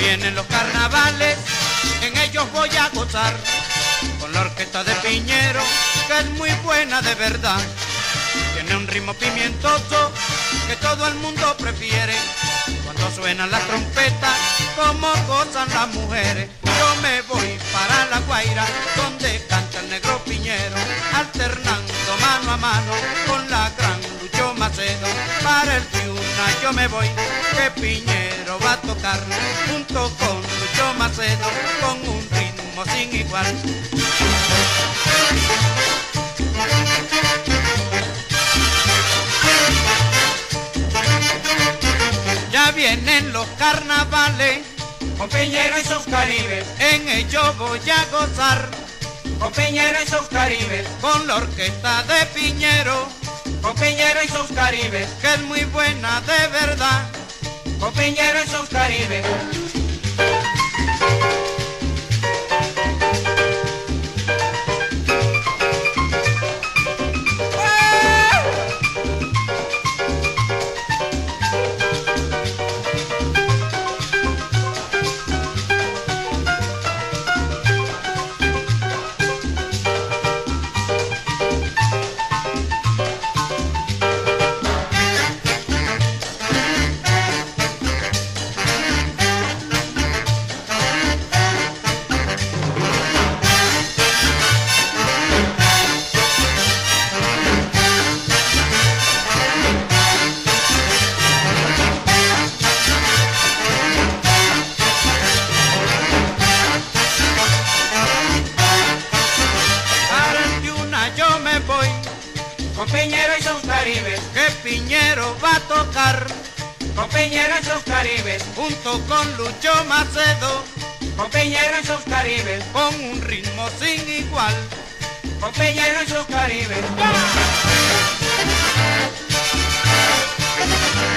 vienen los carnavales, en ellos voy a gozar, con la orquesta de Piñero, que es muy buena de verdad. Tiene un ritmo pimientoso que todo el mundo prefiere, cuando suenan las trompetas, como gozan las mujeres. Yo me voy para La Guaira, donde canta el negro Piñero, alternando mano a mano con la gran Lucho Macedo. Para el Piuna yo me voy, que Piñero va a tocar, junto con Lucho Macedo, con un ritmo sin igual. Ya vienen los carnavales, con Piñero y sus caribes, en ellos voy a gozar, con Piñero y sus caribes, con la orquesta de Piñero, con Piñero y sus caribes, que es muy buena de verdad, con Piñero y sus caribes. Con Piñero y sus caribes, que Piñero va a tocar, con Piñero y sus caribes, junto con Lucho Macedo, con Piñero y sus caribes, con un ritmo sin igual, con Piñero y sus caribes.